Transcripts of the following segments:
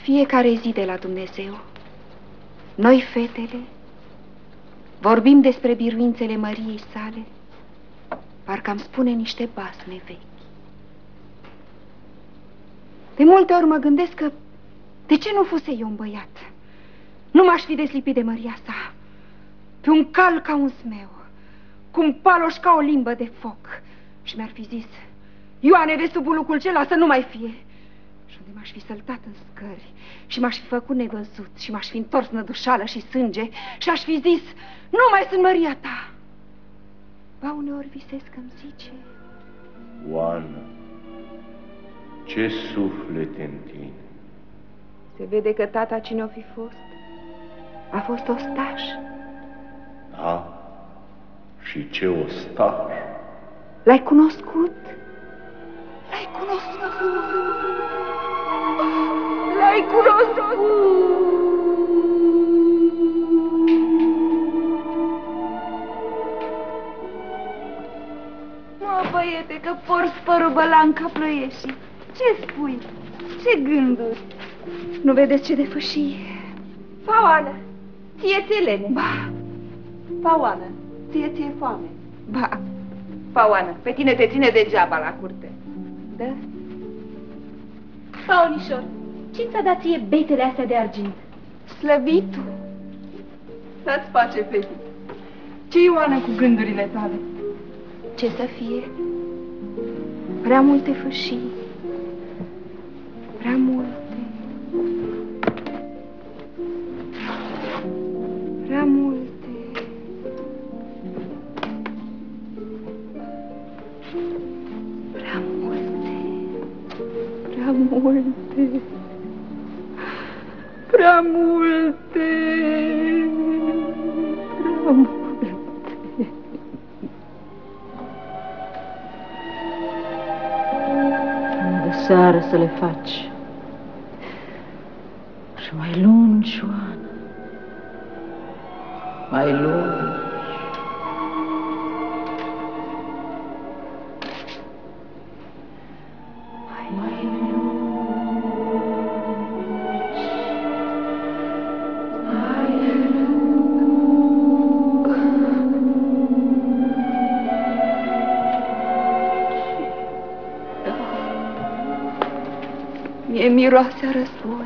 Fiecare zi de la Dumnezeu, noi, fetele, vorbim despre biruințele măriei sale, parcă am spune niște basme vechi. De multe ori mă gândesc că de ce nu fuse eu un băiat? Nu m-aș fi deslipit de măria sa, pe un cal ca un smeu, cu un paloș ca o limbă de foc, și mi-ar fi zis: Ioane, vezi tu bulucul cela să nu mai fie. Și unde m-aș fi săltat în scări și m-aș fi făcut nevăzut și m-aș fi întors nădușală și sânge și aș fi zis: nu mai sunt măria ta. Ba, uneori visez că-mi zice: Oana, ce suflet în tine! Se vede că tata, cine o fi fost, a fost ostaș. Da, și ce ostaș! L-ai cunoscut? L-ai cunoscut? L-ai cunoscut? Mă, băiete, că porți părul bălan ca plăieșii. Ce spui? Ce gânduri? Nu vedeți ce de fâșii? Paoană, ție-ți lene. Ba. Paoană, ție-ți-e foame. Ba. Paoană, pe tine te ține degeaba la curte. Da? Paonișor, cine ți-a dat ție betele astea de argint? Slăvitul. Să-ți face, feti. Ce Ioană cu gândurile tale? Ce să fie? Prea multe fâșii. Prea multe. Prea multe. Prea multe. Prea multe. Prea multe. Prea multe. De seară să le faci. Și mai lungi, Ioana. Mai lungi. Mie miroase a război.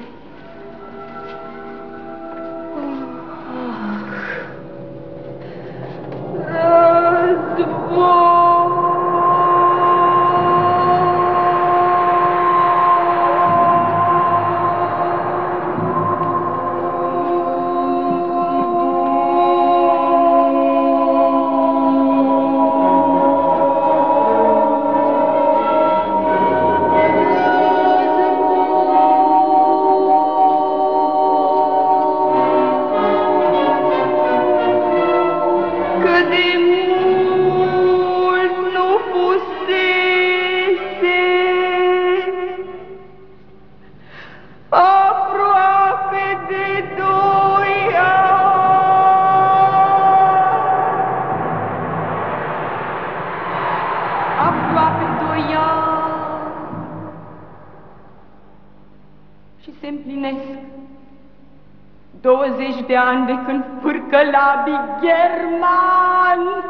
De ani de când Pârcălabii German.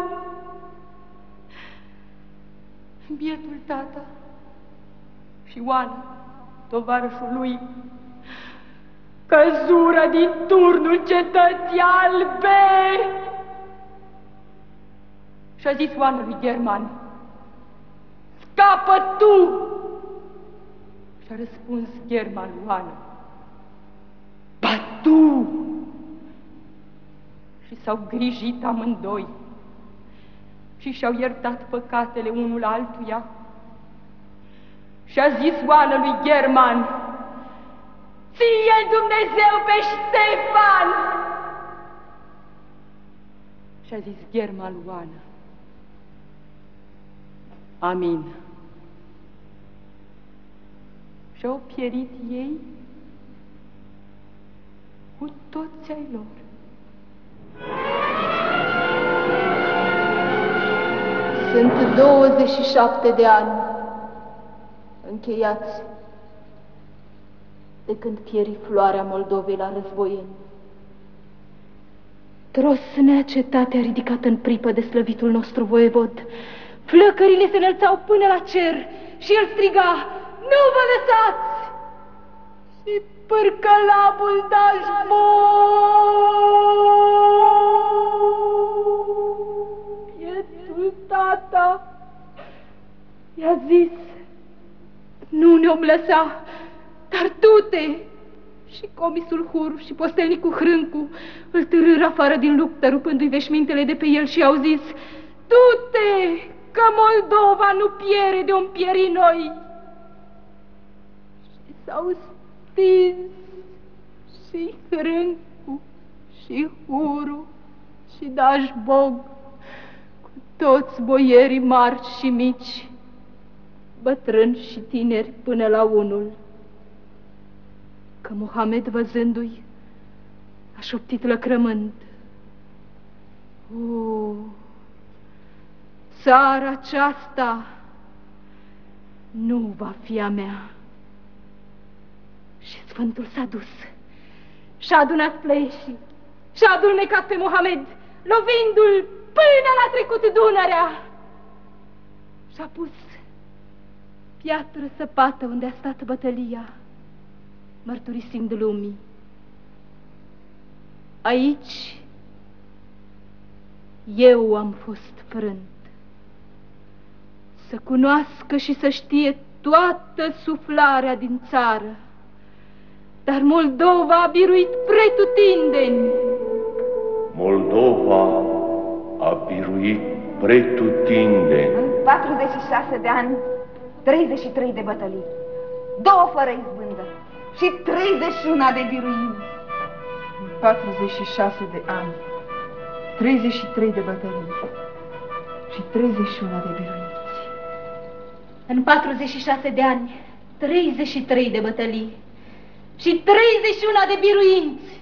Bietul tata și Oana, tovarășul lui, căzură din turnul cetății albe. Și-a zis Oana lui German: scapă tu! Și-a răspuns German lui Oana: ba tu! Și s-au grijit amândoi și și-au iertat păcatele unul altuia. Și-a zis Oana lui German: ție Dumnezeu pe Ștefan! Și-a zis German lui Oana: amin. Și-au pierit ei cu toți ai lor. Sunt 27 de ani încheiați de când pieri floarea Moldovei la războieni. Trosnea cetatea ridicată în pripă de slăvitul nostru voievod. Flăcările se înălțau până la cer și el striga: nu vă lăsați! Și părcălabul Pietul tata i-a zis: nu ne-om lăsa, dar du-te! Și comisul Hur și postelnicul Hrâncu îl târâră afară din luptă, rupându-i veșmintele de pe el și au zis: du-te, că Moldova nu piere de-om pieri noi! Și s-au stins și Hrâncu și Huru și Dașbog, cu toți boierii mari și mici, bătrâni și tineri până la unul. Că Mohamed, văzându-i, a șoptit lăcrămând: o, țara aceasta nu va fi a mea. Și Sfântul s-a dus și-a adunat plăieșii și-a adulmecat pe Mohamed, lovindu-l până l-a trecut Dunărea. Și-a pus piatră săpată unde a stat bătălia, mărturisind lumii: aici eu am fost frânt. Să cunoască și să știe toată suflarea din țară, dar Moldova a biruit pretutindeni. Moldova a biruit pretutindeni. În 46 de ani, 33 de bătălii, 2 fără izbândă și 31 de biruinți. În 46 de ani, 33 de bătălii și 31 de biruinți. În 46 de ani, 33 de bătălii și 31 de biruinți.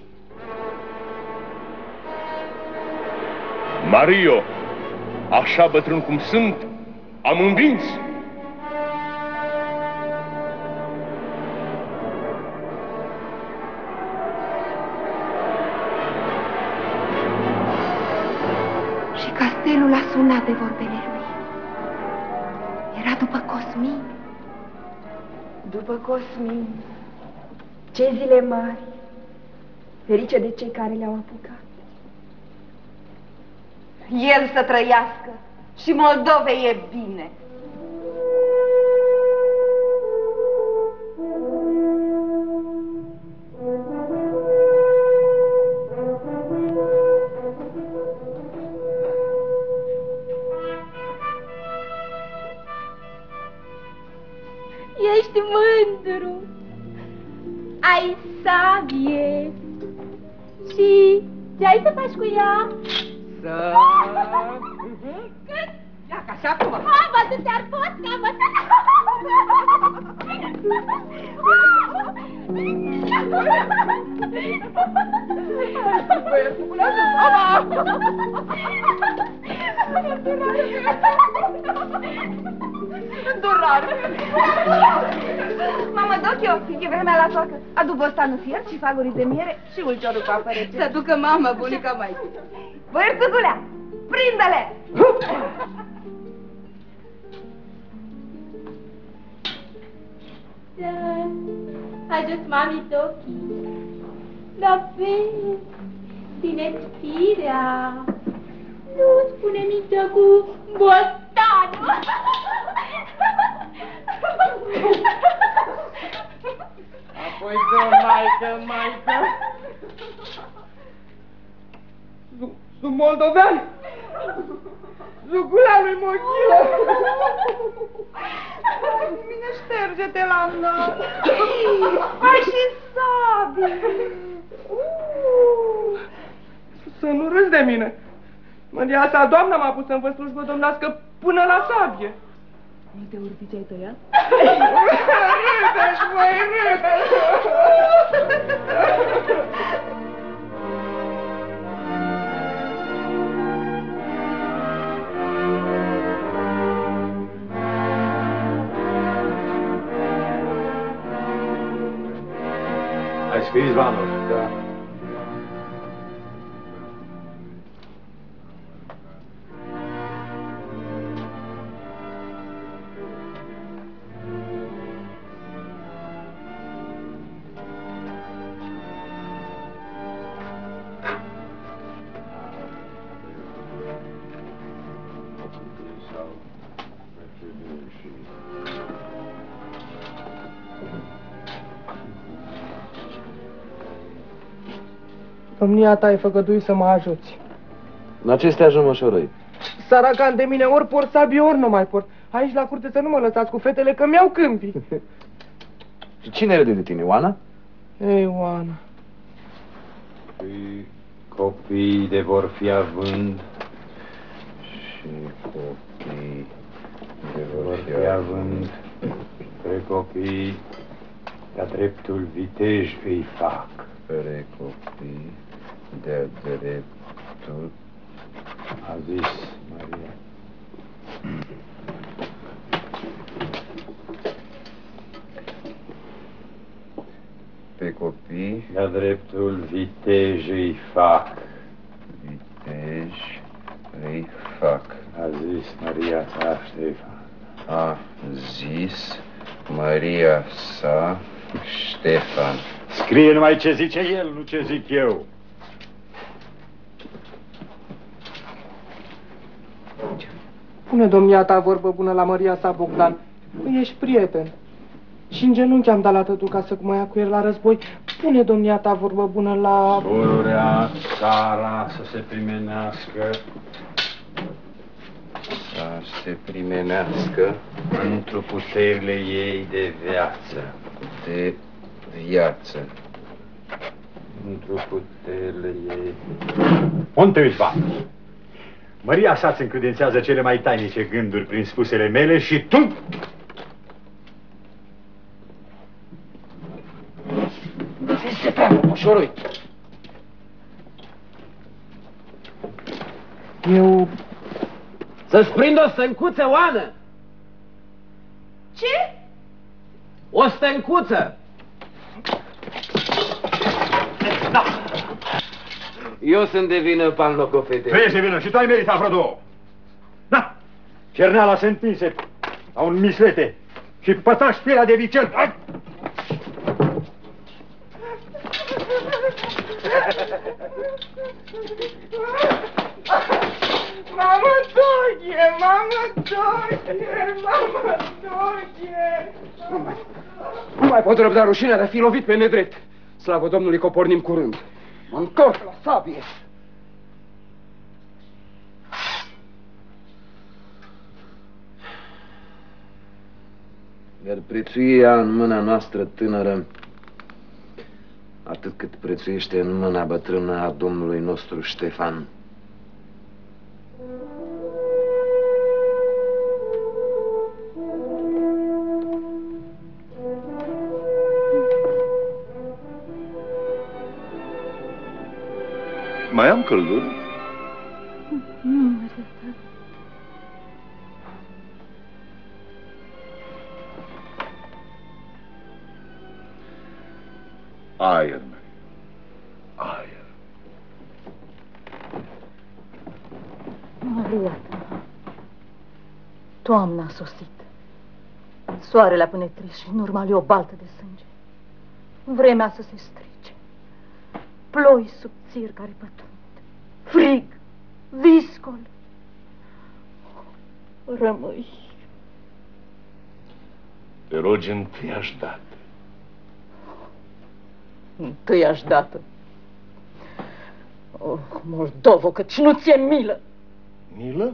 Mario, așa bătrân cum sunt, am învins. Și castelul a sunat de vorbele lui. Era după Cosmin. După Cosmin, ce zile mari, ferice de cei care le-au apucat. El să trăiască și Moldovei e bine. Ești mândru, ai sabie și ce ai să faci cu ea? Să... Cât? Ia, ca și acum. Hai, bă, tu te-ar posca, bă! Băietul, lasă mama! Mamă, Dochio, e vremea la toacă. Adu bostanul fiert și fagurii de miere și ulciorul cu apă rece. Să ducă mama, bunica mai. Băierțugulea, prinde-le! Ajut mami Dochi. Da, vezi, ține-ți firea. Nu spune mită cu bostanul. Apoi dă, maică. Sunt moldovean. Zugula lui Mochilă. Mine șterge-te la nas. Ai și sabie. Să nu râzi de mine. Măria sa, doamna m-a pus să-mi vă slujbă domnească până la sabie. Multe urbici ai tăiat? Râdeți, măi, râdeți! scris, Vanos? Da. Domnia ta ai făgăduit să mă ajuți. La ce steajă mășorăi? Saracan de mine, ori port sabie, ori nu mai port. Aici la curte să nu mă lăsați cu fetele, că mi-au câmpii. Și cine râde de tine, Oana? Ei, Oana. Și copiii de vor fi având. Și copii de Vor fi având. Spre copii, de-a dreptul vitej îi fac. Spre copii de-a dreptul. A zis Maria. Pe copii De-a dreptul vitej îi fac. vitej îi fac. A zis Maria ta, Ștefan. A zis Maria sa Ștefan. Scrie numai ce zice el, nu ce zic eu. Pune domnia ta vorbă bună la Maria sa, Bogdan. Ești prieten. Și în genunchi am dat la tătu ca să mă ia cu el la război. Pune domnia ta vorbă bună la... Pururea țara să se primenească. Să se primenească Într-o puterile ei de viață. de viață. Într-o puterile ei... Unde își va? Maria sa îți încredințează cele mai tainice gânduri prin spusele mele și tu... Se prea, moșorui! Eu... Să-ți prind o stâncuță, Oană! Ce? O stâncuță! Da. Eu sunt de vină, pan Locofete. Tu ești de vină și tu ai meritat vreo două. Na! Cerneala se întinse la un mislete și pătași pielea de vicel. Hai! Mamă Doghie! Mamă Doghie! Mamă Doghie! Nu mai pot răbda rușinea de a fi lovit pe nedrept. Slavă Domnului că o pornim curând. Mă întorc la sabie. Iar prețuia în mâna noastră tânără, atât cât prețuiește în mâna bătrână a Domnului nostru Ștefan. Mai am căldură? Nu, Maria ta. Aer, aer. Maria ta, toamna a sosit. Soarele a pânetrit și în urma lui o baltă de sânge. Vremea să se strice. Ploi subțiri care pătrund. Frig, viscol. Rămâi. Te rogi întâiași dată. Întâiași dată. Oh, Moldovo, căci nu ți-e milă Milă?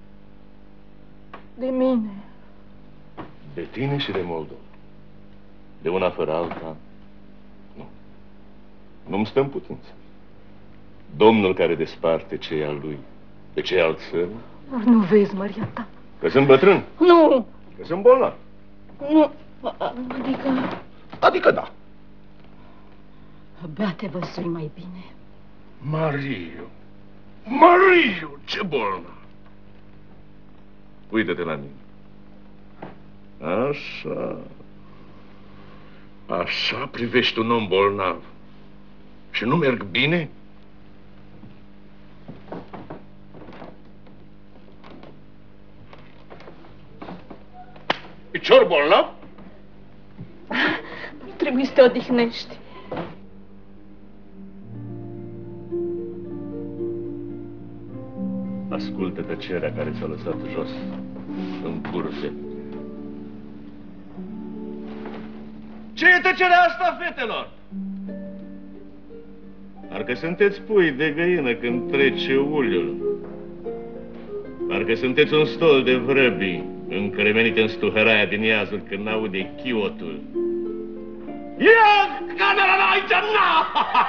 de mine. De tine și de Moldova. De una fără alta, nu. Nu-mi stă în putință. Domnul care desparte ce e al lui de ce e al țării, Dar nu vezi, Maria ta. că sunt bătrân, Nu, că sunt bolnav. nu, adică Adică da. abia te văzui mai bine. Mariu, Mariu, ce bolnav. Uită-te la mine. Așa. Așa privești un om bolnav. și nu merg bine? Picior bolnav? Trebuie să te odihnești. Ascultă tăcerea care ți-a lăsat jos în curse. Ce e tăcerea asta, fetelor? Parcă sunteți pui de găină când trece uliul. Parcă sunteți un stol de vrăbii încremenit în stuhăraia din iazuri când n-aude chiotul. Ia camera aici, na!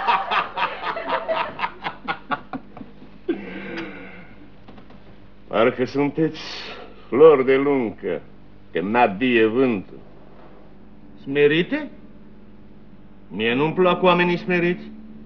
Parcă sunteți flori de luncă când n-adie vântul. Smerite? Mie nu-mi plac oamenii smeriți.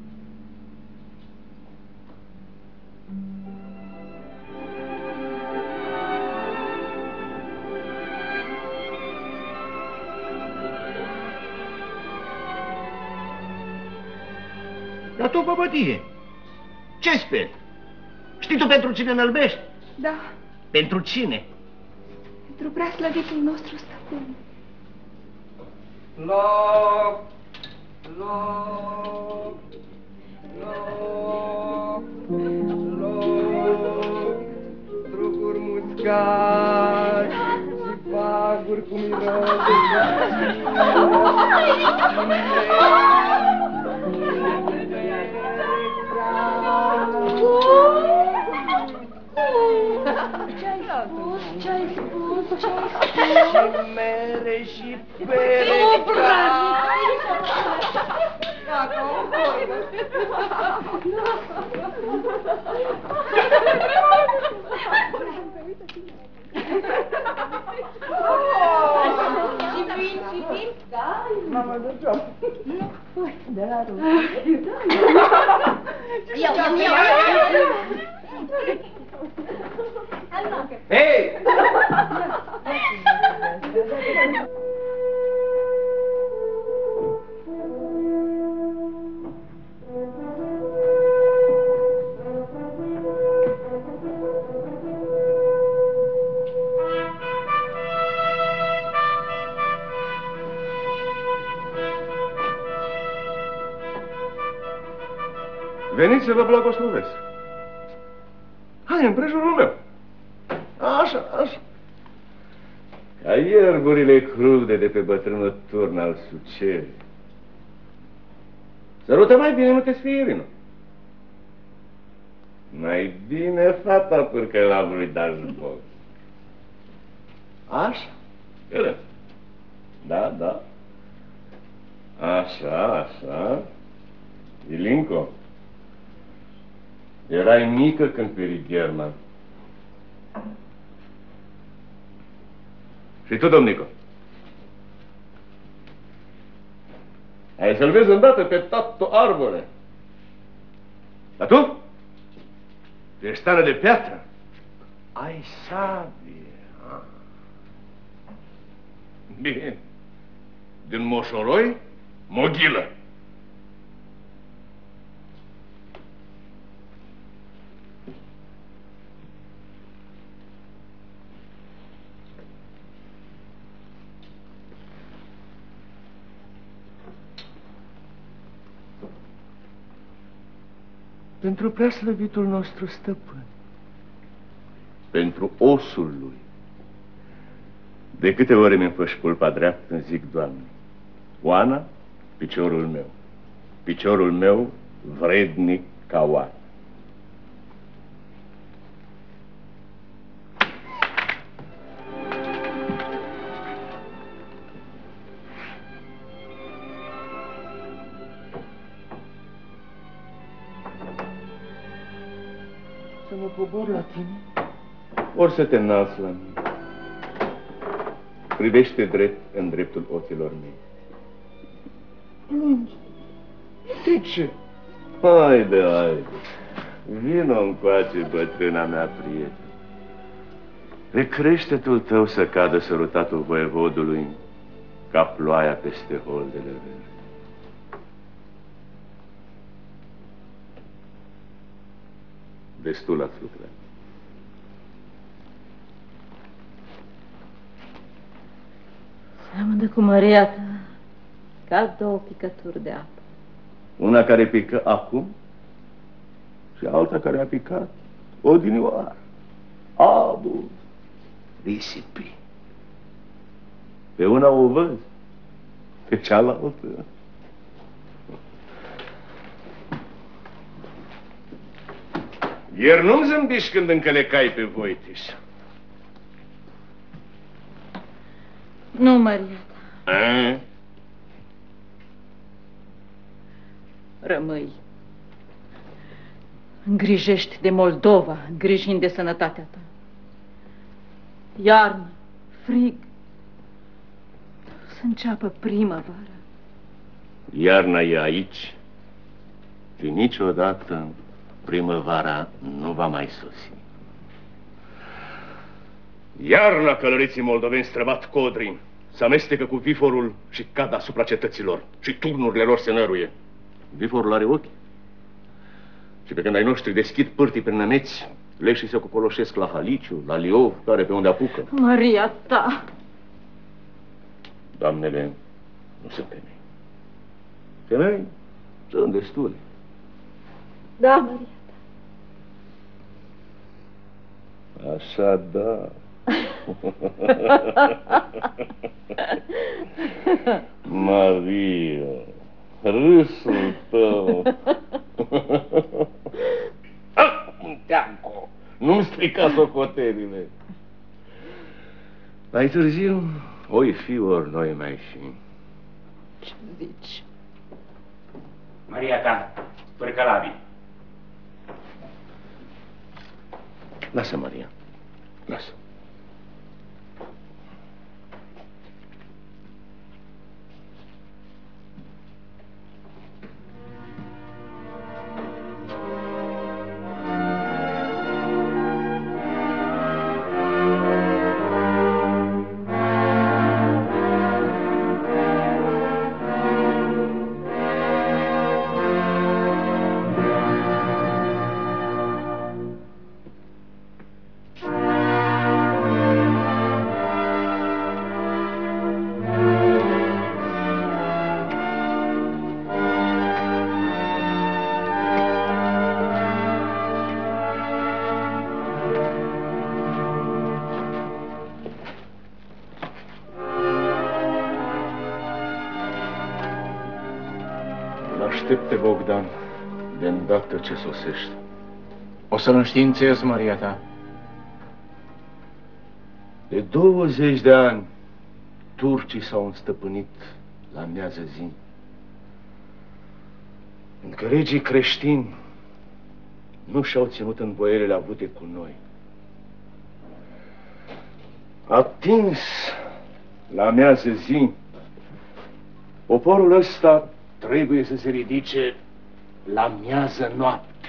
Dar tu, băbătie, ce speri? Știi tu pentru cine înălbești? Da, Pentru cine? pentru preaslăvitul nostru stăpân. Loc! Loc! Loc! Loc! Struguri muscați și paguri cu miros. Ce-ai spus? Și mere și pereca. Și vin, da? Mama, de joc. Da, Hei! Veniți să vă blagoslovesc. Hai, împrejurul meu. Așa, așa. Ca ierburile crude de pe bătrânul turn al sucerii. Sărută mai bine, nu te spui, Irina. Mai bine fata pârcălavului Dajbog. Așa? Ele. Da, da. Așa, așa. Ilinco. Erai mică când peri German. Și tu, domnico? Ai să-l vezi îndată pe tatăl arbore. Dar tu? Tu ești stană de piatră. Ai sabie. Bine. Din moșoroi, moghilă. Pentru preaslăvitul nostru stăpân. Pentru osul lui. De câte ori mi-mi făși culpa dreaptă, îmi zic, Doamne, Oana, piciorul meu. Piciorul meu vrednic ca Oana. Să mă cobor la tine? Ori să te înalți la mine. Privește drept în dreptul ochilor mei. Plângi. De ce? Haide, haide. Vino încoace, bătrâna mea prietenă. Pe creștetul tău să cadă sărutatul voievodului ca ploaia peste holdele verzi. Destul ați lucrat. Seamănă cu Maria ta ca două picături de apă. Una care pică acum și alta care a picat odinioară. Abu, risipi. Pe una o văd, pe cealaltă. Ieri nu-mi zâmbiși când încălecai pe Voitiș. Nu, Maria ta. A? Rămâi. Îngrijești de Moldova, îngrijind de sănătatea ta. Iarnă, frig. Să înceapă primăvara. Iarna e aici și niciodată primăvara nu va mai sosi. Iarna călăreții moldoveni străbat codrii, se amestecă cu viforul și cad asupra cetăților și turnurile lor se năruie. Viforul are ochi. Și pe când ai noștri deschid pârtii prin nămeți, leșii se cocoloșesc la Haliciu, la Liov, care pe unde apucă. Maria ta! Doamnele nu sunt femei. Femei sunt destule. Da, Maria ta. Așa, da. Maria, râsul tău. Teanco, nu-mi strica socotelile. Mai târziu, oi fi, ori noi mai fi. Ce zici? Maria ta, părcălabii. Lasă, Maria, lasă. Aștepte, Bogdan, de îndată ce sosește. O să-l înștiințez, Maria ta. De 20 de ani, turcii s-au înstăpânit la miază zi. Încă regii creștini nu și-au ținut învoierele avute cu noi. Atins la miază zi, poporul ăsta trebuie să se ridice la miază noapte.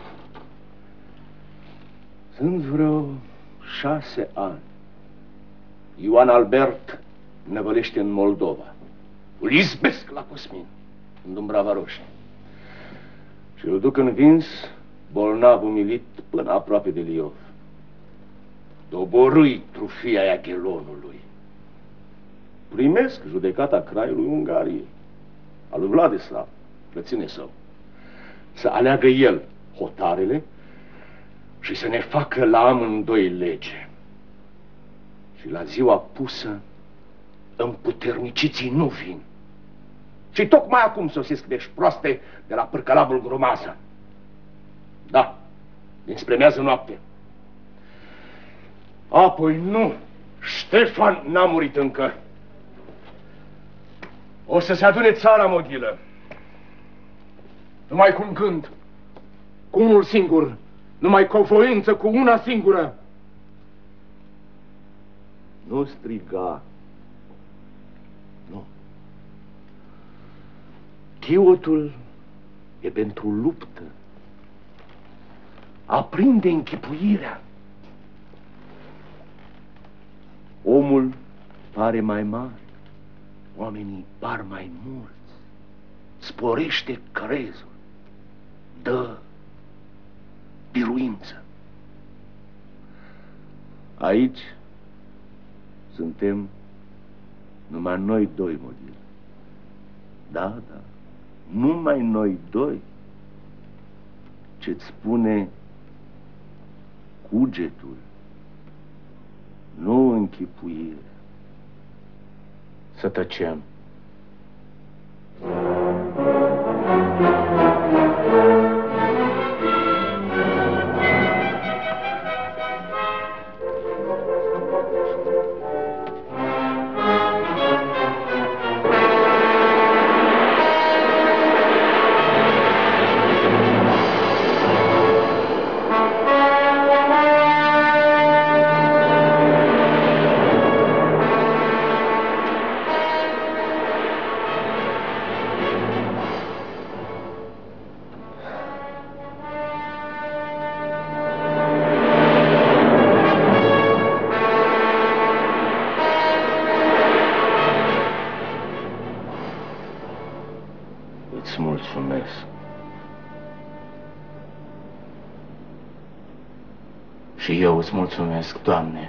Sunt vreo 6 ani. Ioan Albert năvălește în Moldova. Îl izbesc la Cosmin, în Dumbrava Roșie. Și îl duc învins, bolnav umilit, până aproape de Liov. Doborâi trufia Iaghelonului. Primesc judecata Craiului Ungariei, al lui Vladislav, frăține său, să aleagă el hotarele și să ne facă la amândoi lege. Și la ziua pusă, împuterniciții nu vin. Și tocmai acum sosesc vești proaste de la Pârcălabul Grumaza. Da, dinspre miază noapte. Apoi nu, Ștefan n-a murit încă. O să se adune țara moghilă. Numai cu un gând, cu unul singur, numai cu o voință, cu una singură. Nu striga. Nu. Chiotul e pentru luptă. Aprinde închipuirea. Omul pare mai mare, oamenii par mai mulți. Sporește crezul. biruință. Aici suntem numai noi doi, Modil. Da, da, numai noi doi. Ce-ți spune cugetul, nu închipuirea. Să tăcem. Îți mulțumesc. Și eu îți mulțumesc, Doamne.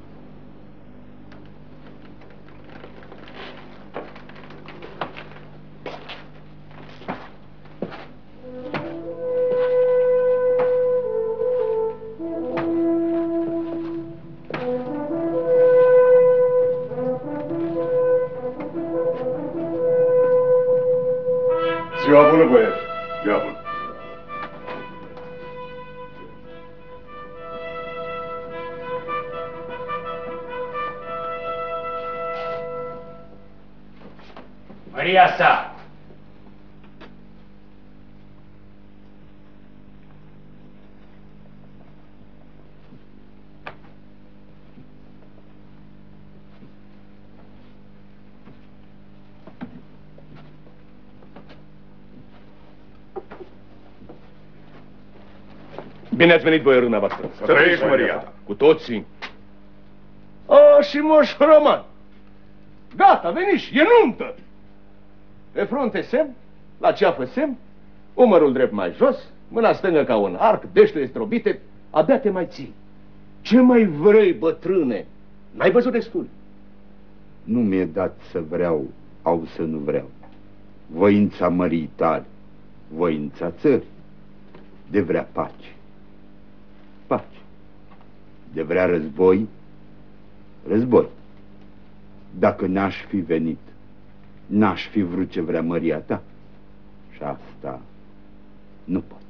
Ziua bună, băieți! Ziua bună! Maria sa! Bine ați venit, boierul dumneavoastră. Să trăiești, Maria ta. Cu toții. A, și Moș Roman. Gata, veniși, e nuntă. Pe frunte semn, la ceafă semn, umărul drept mai jos, mâna stângă ca un arc, deștele strobite, abia te mai ții. Ce mai vrei, bătrâne? N-ai văzut destul. Nu mi-e dat să vreau, au să nu vreau. Voința mării tale, voința țării, de vrea pace. Pace. De vrea război, război. Dacă n-aș fi venit, n-aș fi vrut ce vrea măria ta. Și asta nu pot.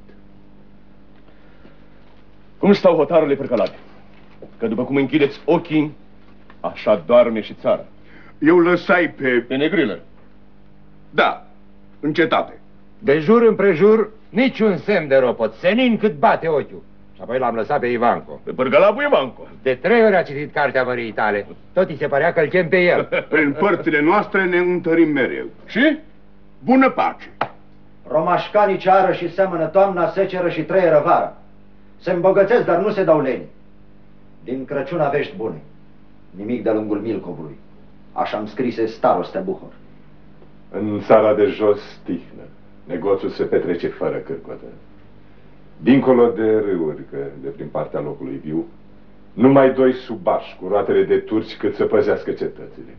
Cum stau hotarele Părcălabi? Că după cum închideți ochii, așa doarme și țara. Eu lăsai pe Negrilă. Da, în cetate. De jur împrejur, niciun semn de ropot, senin cât bate ochiul. Și apoi l-am lăsat pe Ivanco. Pe Părcălabu Ivanco. De 3 ori a citit cartea măriei tale. Tot îi se părea că îl chem pe el. Prin părțile noastre ne întărim mereu. Și? Bună pace. Romașcanii ceară și seamănă toamna, seceră și treieră vara. Se îmbogățesc, dar nu se dau leni. Din Crăciun avești bune. Nimic de lungul Milcovului. Așa-mi scrise starostea Buhor. În țara de jos, tihnă. Negoțul se petrece fără cârcotă. Dincolo de râuri, că de prin partea locului viu, numai 2 subași cu roatele de turci cât să păzească cetățile.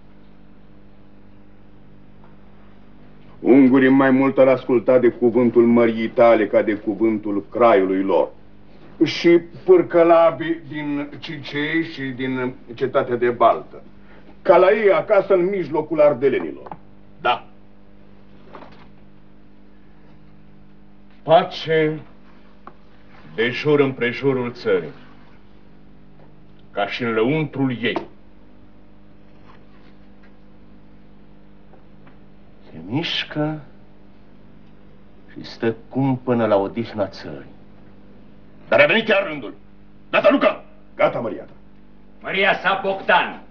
Ungurii mai mult ar asculta de cuvântul măriei tale ca de cuvântul craiului lor. Și Pârcălabii din Cicei și din cetatea de Baltă. Ca la ei acasă în mijlocul ardelenilor. Da. Pace de jur împrejurul țării, ca și în lăuntrul ei. Se mișcă și stă cumpănă la odihna țării. Dar a venit chiar rândul. Gata, Luca! Gata, Maria ta. Maria sa Bogdan!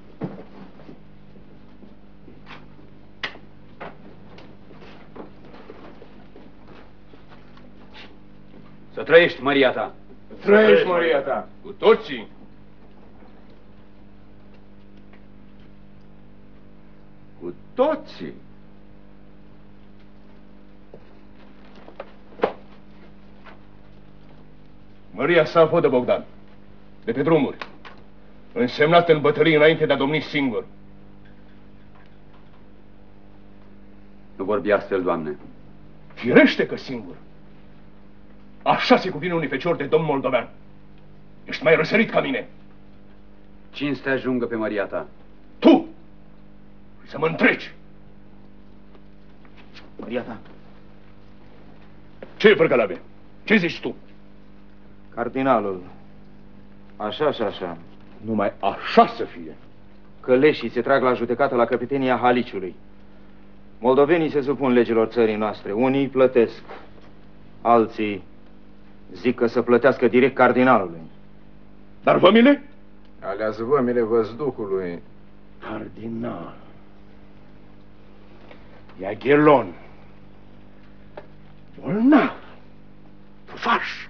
Să trăiești, Maria ta! Trăiești, Maria ta! Cu toții! Cu toții! Maria sa vodă Bogdan, de pe drumuri, însemnat în bătălie înainte de a domni singur. Nu vorbi astfel, Doamne. Firește că singur. Așa se cuvine unui fecior de domn moldovean. Ești mai răsărit ca mine. Cinste ajungă pe Maria ta. Tu! Să mă întreci. Maria ta. Ce e, Părcălabe? Ce zici tu? Cardinalul, așa și așa. Numai așa să fie. Că leșii se trag la judecată la căpetenia Haliciului. Moldovenii se supun legilor țării noastre. Unii plătesc, alții zic că să plătească direct cardinalului. Dar vămile? Alează vămile văzduhului. Cardinal. Iaghelon. Bolnav. Tufaș.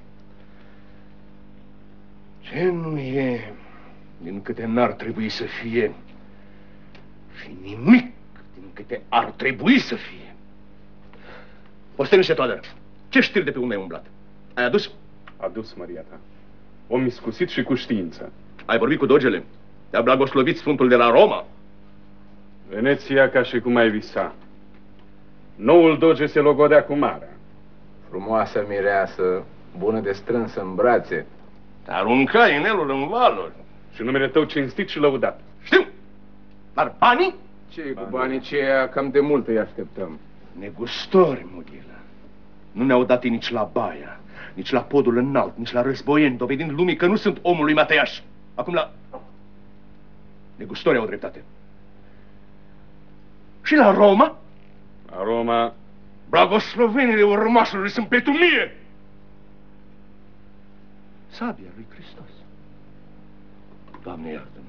Ce nu e din câte n-ar trebui să fie și nimic din câte ar trebui să fie. Posteniște toadă. Ce știri de pe unde ai umblat? Ai adus? Adus, Maria ta. Om iscusit și cu știință. Ai vorbit cu dogele? Te-a blagoslovit Sfântul de la Roma? Veneția ca și cum ai visa. Noul doge se logodea cu marea. Frumoasă mireasă, bună de strâns în brațe. Arunca inelul în valuri. Și numele tău cinstit și lăudat. Știu! Dar banii? Ce cu banii ceia, cam de mult îi așteptăm. Negustori, Mughila. Nu ne-au dat nici la Baia, nici la podul înalt, nici la războieni, dovedind lumii că nu sunt omul lui Mateiaș. Acum la... Negustorii au dreptate. Și la Roma? La Roma... Blagoslovenile urmașului sunt petumie! Sabia lui Hristos. Doamne, iartă-mă.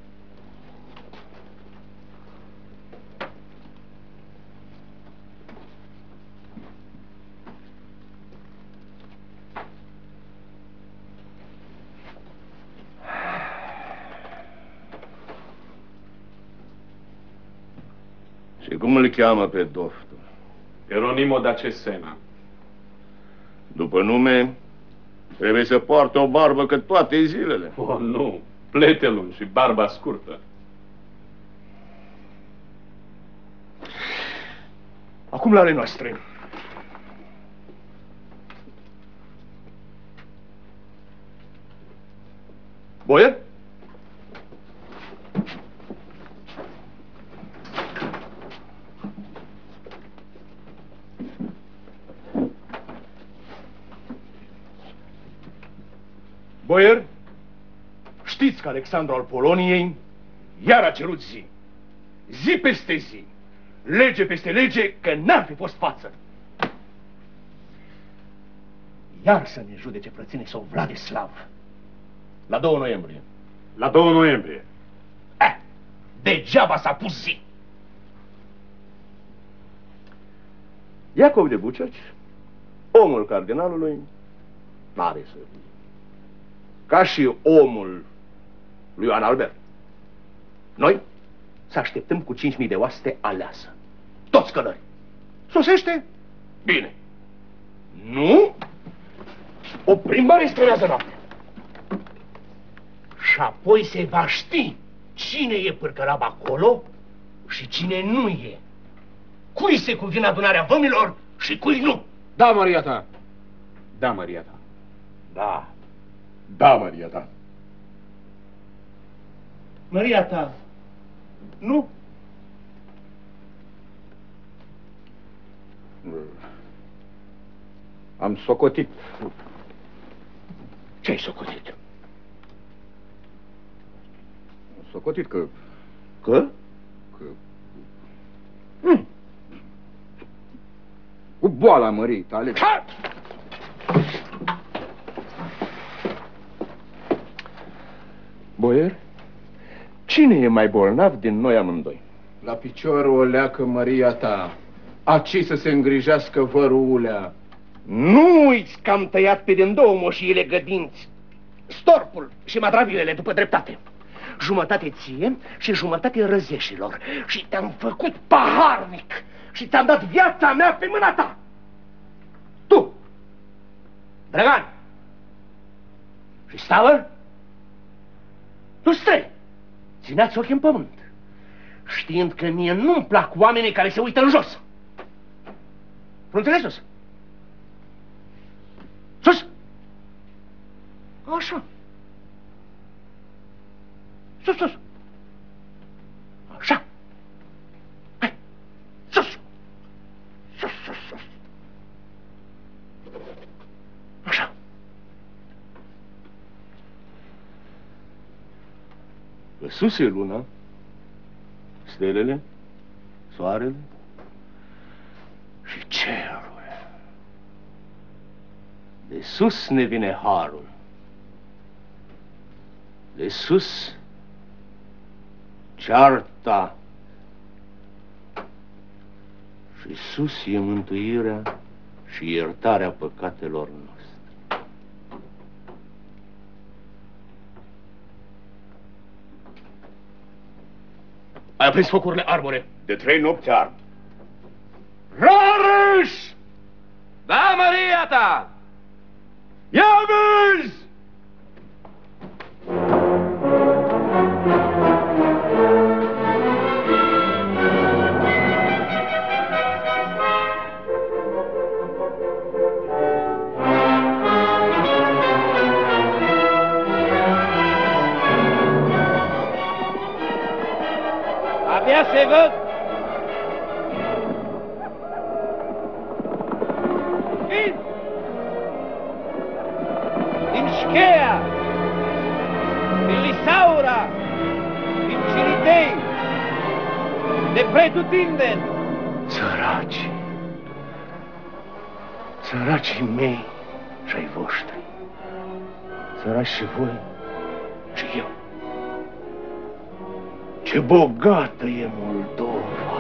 Și cum îl cheamă pe doftul? Eronimo da Cesena. După nume, trebuie să poarte o barbă cât toate zilele. Oh, nu. Plete lungi și barba scurtă. Acum la ale noastre. Boier? Boier, știți că Alexandru al Poloniei iar a cerut zi. Zi peste zi. Lege peste lege, că n-ar fi fost față. Iar să ne judece frăține sau Vladislav. La 2 noiembrie. La 2 noiembrie. Degeaba s-a pus zi. Iacov de Buceci, omul cardinalului, n-are să fie. Ca și omul lui Ioan Albert. Noi să așteptăm cu 5.000 de oaste aleasă. Toți călări. Sosește? Bine. Nu? O plimbare sperează noaptea. Și apoi se va ști cine e pârcălab acolo și cine nu e. Cui se cuvine adunarea vămilor și cui nu. Da, Maria ta. Da, Maria ta. Da. Da, Maria ta. Maria ta. Nu. Am socotit. Ce-ai socotit? Am socotit că... Că? Că... Cu boala mării tale. Boier, cine e mai bolnav din noi amândoi? La picior o leacă Maria ta. Aci să se îngrijească văruulea. Nu uiți că am tăiat pe din 2 moșiile gădinți, storpul și madravilele după dreptate. Jumătate ție și jumătate răzeșilor. Și te-am făcut paharnic și ți-am dat viața mea pe mâna ta. Tu, Drăgan, Și Stavăr? Nu străi! Țineați ochii în pământ, știind că mie nu-mi plac oamenii care se uită în jos. Fruntele sus! Sus! Așa. Sus, sus. Așa. Hai. Sus. Sus, sus, sus. Așa. Sus e luna, stelele, soarele și cerul. De sus ne vine harul. De sus cearta. Și sus e mântuirea și iertarea păcatelor noastre. Ai aprins focurile, arbore. De 3 nopți ard. Rareș! Da, Maria ta! Ia vezi! Abia se văd. Vin! Din Șcheia, din Lisaura, din Ciritei, de pretutindeni. Săracii mei și ai voștri, săraci și voi și eu. Ce bogată e Moldova!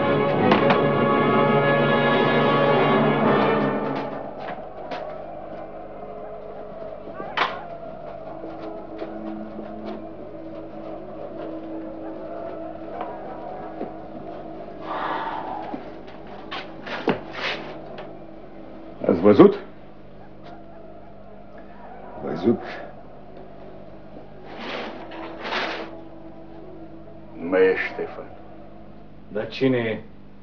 Ați văzut? Văzut? Nu e Ștefan. Dar cine e?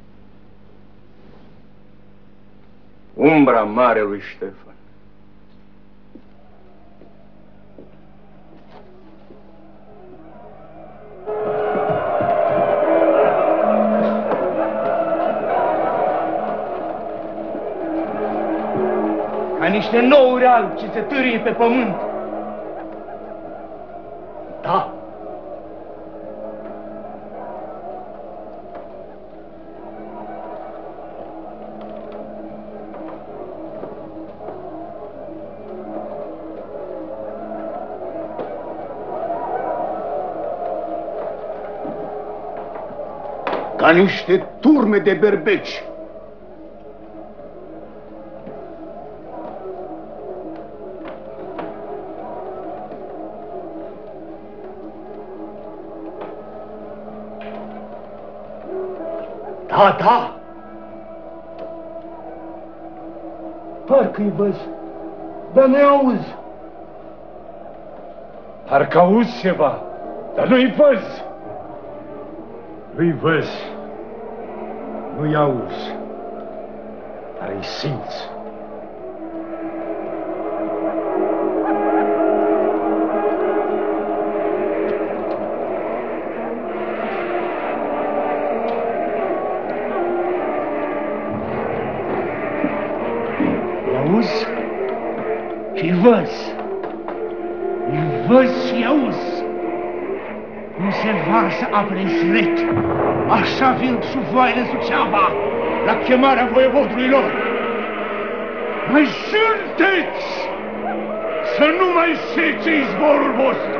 Umbra marelui Ștefan. Ca niște nouri albi ce se târie pe pământ. Da. Ca niște turme de berbeci. Da, da. Parcă-i văz, dar nu-i auzi. Parcă auzi ceva, dar nu-i văz. Nu-i văz, nu-i auzi, dar îi simți. Auzi și văz. Îi văz și auzi. Cum se varsă apele reci, așa vin șuvoaile în Suceava, la chemarea voievodului lor. Mai sunteți să nu mai sece izvorul vostru!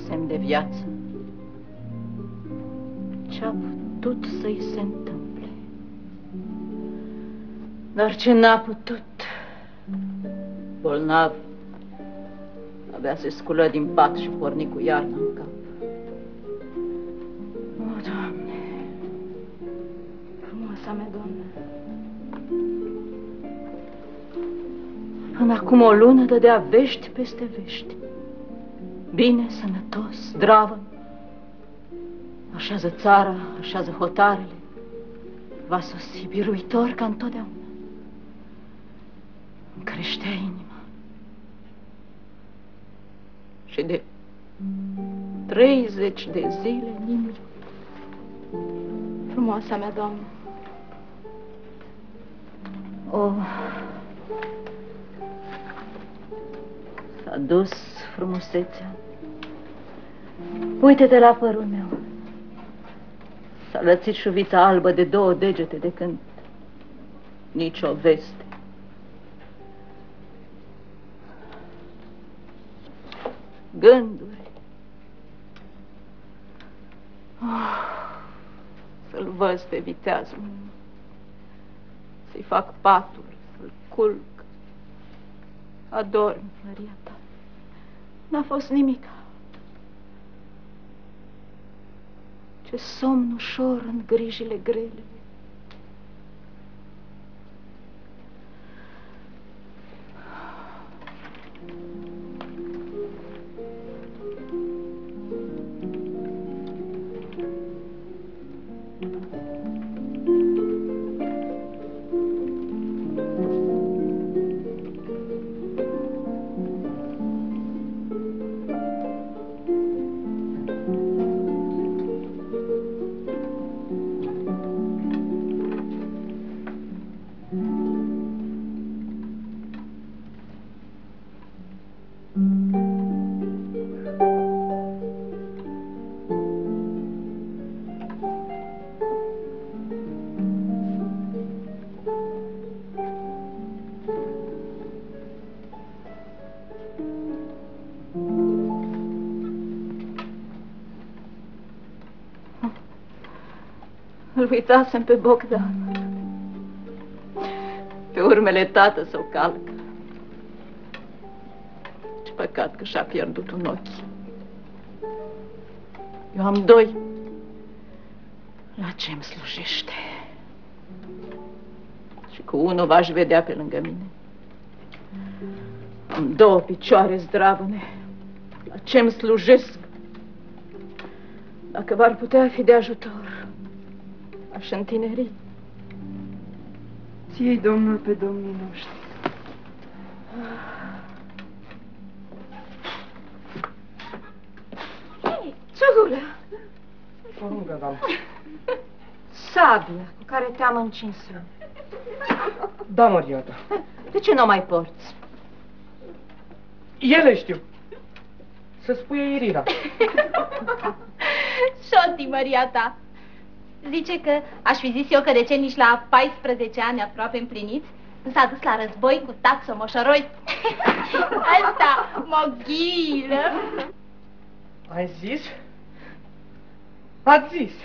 semn de viață. Ce-a putut să-i se întâmple? Dar ce n-a putut, bolnav, abia se sculă din pat și porni cu iarna în cap. O, Doamne, frumoasa mea, Doamne. Până acum o lună dădea vești peste vești. Bine, sănătos, zdravă. Așează țara, așează hotarele. Va sosi biruitor ca întotdeauna. Îmi creștea inima. Și de 30 de zile nimic. Frumoasa mea, Doamnă. Oh, s-a dus frumusețea. Uite-te la părul meu. S-a lățit șuvița albă de 2 degete de când nici o veste. Gânduri. Să-l văz pe viteazul meu. Să-i fac patul, să-l culc. Adorm, Maria ta. N-a fost nimic. Ce somn ușor în grijile grele. Îl uitasem pe Bogdan. Pe urmele tată să o calcă. Ce păcat că și-a pierdut un ochi. Eu am 2. La ce-mi slujește? Și cu unul v-aș vedea pe lângă mine. Am 2 picioare zdravâne. La ce-mi slujesc? Dacă v-ar putea fi de ajutor, aș întineri. Ție-i Domnul pe domnii noștri. Hei, țugule! Poruncă, doamnă. Sabia cu care te-am încins. Da, Maria ta. De ce nu o mai porți? Ele știu. Să spuie Irina. Șoti, Maria ta. Zice că aș fi zis eu că de ce nici la 14 ani aproape împliniți s-a dus la război cu tațo moșoroi. Asta, moghilă. Ai zis? Ați zis.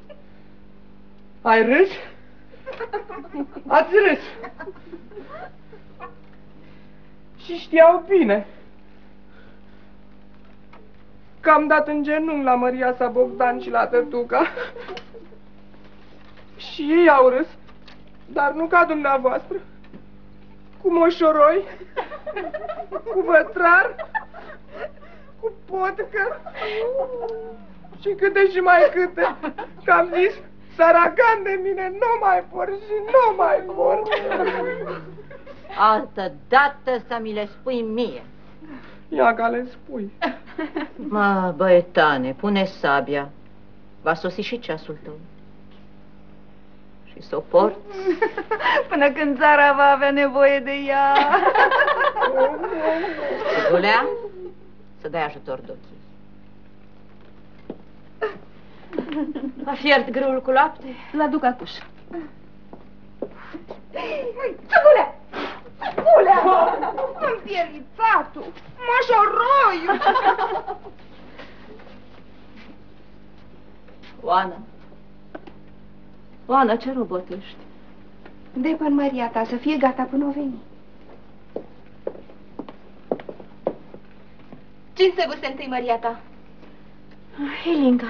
Ai râs? Ați râs. Și știau bine că am dat în genunchi la Maria sa Bogdan și la tătuca. Și ei au râs, dar nu ca dumneavoastră, cu moșoroi, cu vătrar, cu potcă și câte și mai câte, că am zis, săracan de mine, nu mai vor și nu mai vor. Altă dată să mi le spui mie. Ia ca le spui. Mă, băietane, pune sabia. Va sosi și ceasul tău. Și să o porți până când țara va avea nevoie de ea. Gulea, să dai ajutor d'ochii. A fiert grâul cu lapte? L-aduc acuși. Țăgulea! Țăgulea! Împierițatul! Moșoroiu! Oana. Oana, ce robotești? De până Maria ta, să fie gata până o veni. Cine se vâste întâi, Maria ta? Helinga.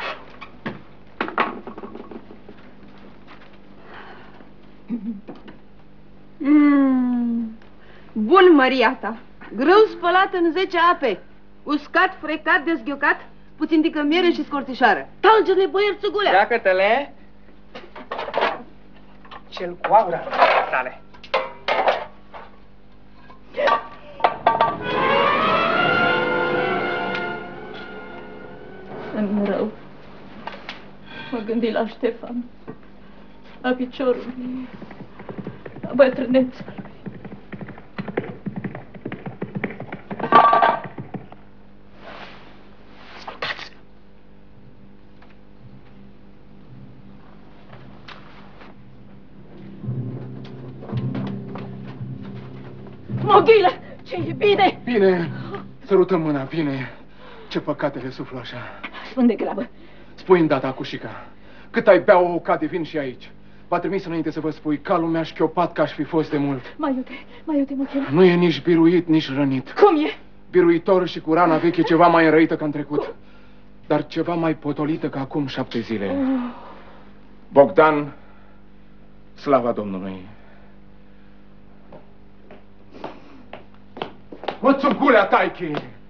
Bun, Maria ta. Grâu spălat în 10 ape, uscat, frecat, dezghiocat, puțin dică miere și scorțișoară. Talge-le, băieri, țugulea! Ceacă-te-le! Cel cu aura sale. Îmi rău. Mă gândi la Ștefan, la piciorul lui, la bătrâneța lui. Ascultați! Moghile, ce e bine? Bine, sărutăm mâna, bine. Ce păcate le suflu așa. Spune de grabă. Spui îndată, Acușica, cât ai bea o ocă de vin și aici. V-a trimis înainte să vă spui, calul mi-a șchiopat ca aș fi fost de mult. Mai iute, Moghile. Nu e nici biruit, nici rănit. Cum e? Biruitor și cu rana veche ceva mai înrăită ca în trecut. Dar ceva mai potolită ca acum 7 zile. Bogdan, slava Domnului. Mă, țugulea, taichi!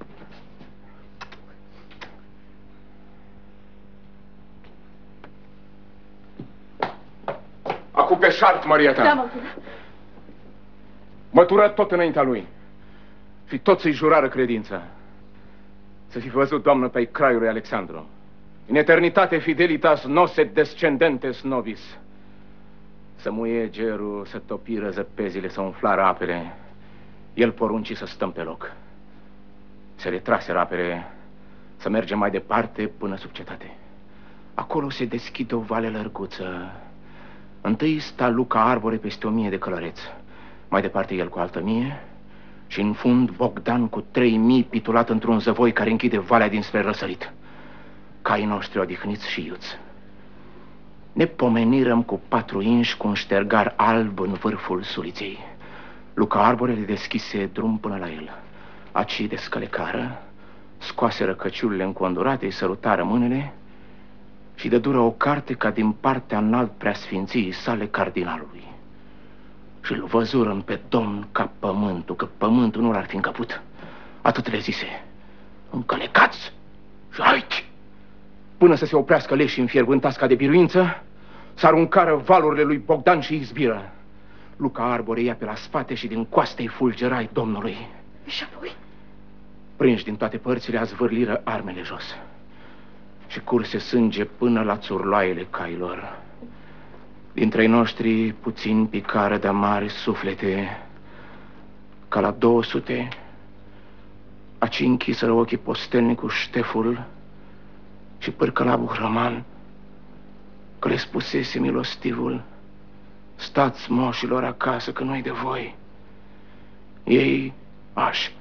Acum pe șart, Maria ta. Da, Moghile. Mătură tot înaintea lui. Și toți îi jurară credința. Să fi văzut, Doamnă, pe craiul lui Alexandru. În eternitate fidelitas nose descendentes nobis. Să muie gerul, să topiră zăpezile, să umflară apele. El porunci să stăm pe loc. Se retraseră apele, să mergem mai departe până sub cetate. Acolo se deschide o vale lărguță. Întâi sta Luca Arbore peste 1000 de călăreți. Mai departe el cu altă 1000 și în fund Bogdan cu 3000 pitulat într-un zăvoi care închide valea dinspre răsărit. Caii noștri odihniți și iuți. Ne pomenirăm cu 4 inși cu un ștergar alb în vârful suliței. Luca Arbore le deschise drum până la el. Acii descălecară, scoaseră căciulile încondurate, îi sărutară mâinile și dădură o carte ca din partea înalt preasfinției sale cardinalului. Și îl văzurăm pe Domn ca pământul, că pământul nu l-ar fi încăput. Atât le zise: încălecați și aici! Până să se oprească leșii înfierbântați ca de biruință, s-aruncară valurile lui Bogdan și izbiră. Luca Arbore ia pe la spate și din coastei fulgerai Domnului. Și apoi? Prinși din toate părțile, a zvârliră armele jos. Și curse sânge până la țurloaiele cailor. Dintre-i noștri puțin picară de mari suflete, ca la 200, aci închiseră ochii postelnicul Șteful și pârcălabul Hrăman, că le spusese milostivul: stați, moșilor, acasă, că nu-i de voi. Ei aș.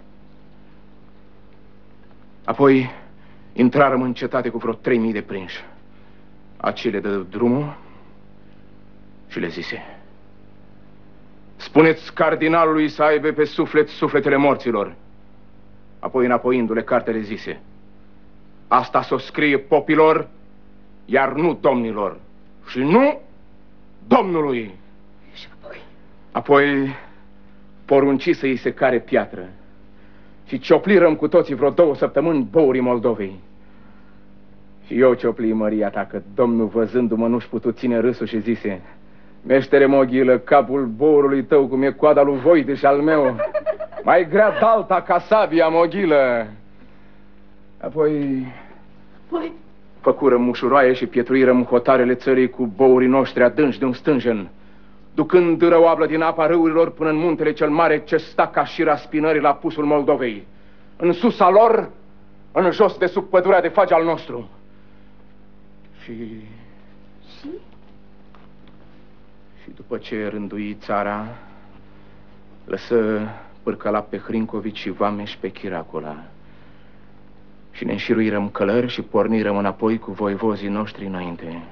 Apoi intrarăm în cetate cu vreo 3000 de prinși. Acele dă drumul și le zise: spuneți cardinalului să aibă pe suflet sufletele morților. Apoi, înapoiindu-le cartele, zise: asta s-o scrie popilor, iar nu domnilor. Și nu Domnului. Și apoi porunci să-i se care piatră. Și cioplirăm cu toții vreo 2 săptămâni bourii Moldovei. Și eu ciopli, Maria ta, că Domnul, văzându-mă, nu-și putut ține râsul și zise: meștere Moghilă, capul bourului tău cum e coada lui Voite și al meu, mai grea dalta ca sabia, Moghilă. Apoi făcurăm mușuroaie și pietruirăm hotarele țării cu bourii noștri adânci de un stânjen, ducând răoablă din apa râurilor până în muntele cel mare ce sta ca șira spinării la pusul Moldovei. În sus al lor, în jos de sub pădurea de fagi al nostru. Și după ce rândui țara, lăsă pârcăla pe Hrincovici și Vameș pe Chiracula. Și ne înșiruirăm călări și pornirăm înapoi cu voivozii noștri înainte.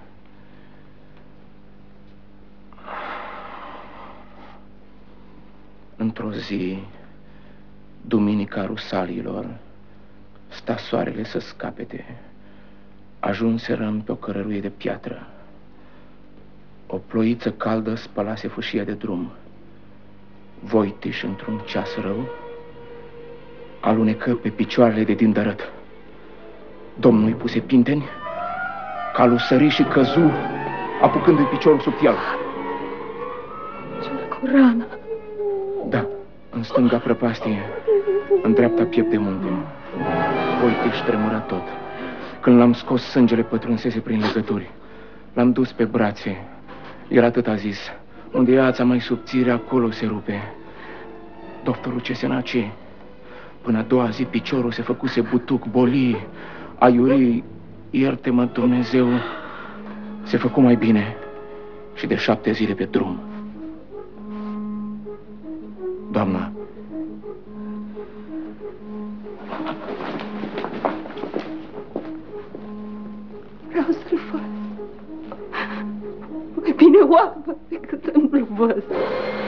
Într-o zi, duminica Rusalilor, sta soarele să scapete. Ajunserăm pe o cărăruie de piatră. O ploiță caldă spălase fâșia de drum. Voitiș, într-un ceas rău, alunecă pe picioarele de dindărăt. Domnul îi puse pinteni, calul sări și căzu, apucându-i piciorul sub tial. Cel cu rana. Da, în stânga prăpastie, în dreapta piept de munte. Voitiș tremura tot. Când l-am scos, sângele pătrunsese prin legături. L-am dus pe brațe. El atât a zis: unde e ața mai subțire, acolo se rupe. Doctorul Cesenace. Până a doua zi piciorul se făcuse butuc, boli, aiuri, ierte-mă Dumnezeu, se făcu mai bine și de 7 zile pe drum. Doamna, vreau să-l văd. Mai bine oarbă decât să nu-l văd.